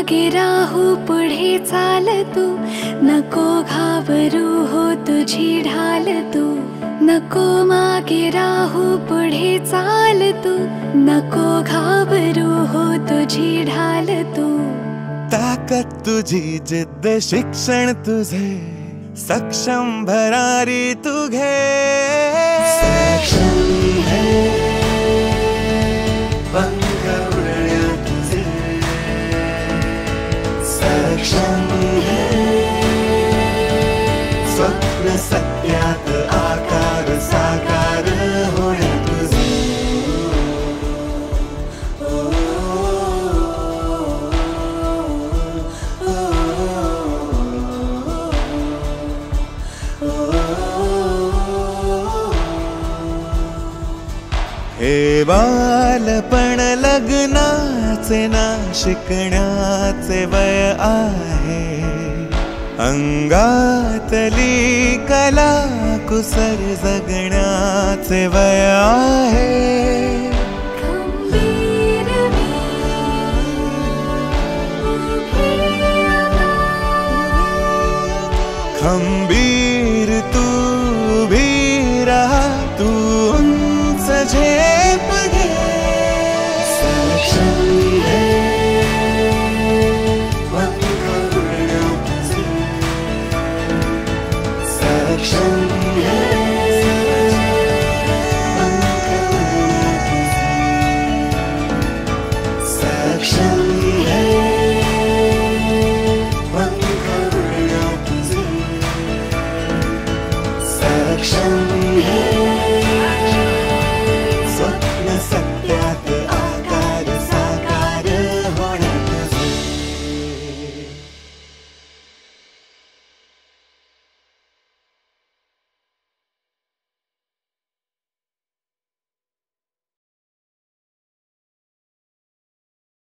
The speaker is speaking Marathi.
मागे राहू पुढे चाल तू, नको घाबरू हो तुझी ढाल तू. नको मागे राहू पुढे चाल तू, नको घाबरू हो तुझी ढाल तू. ताकद तुझी जिद्द शिक्षण तुझे, सक्षम भरारी तू घे. सक्षम है पंख उडण्या तुझे, सक्षम है स्वप्न सत्यात आकार साकार होण्या तुझे. हे बालपण लग्नाचे ना शिकण्याचे वय आहे, अंगातली कला कुसर जगण्याचे वय आहे. खंबीर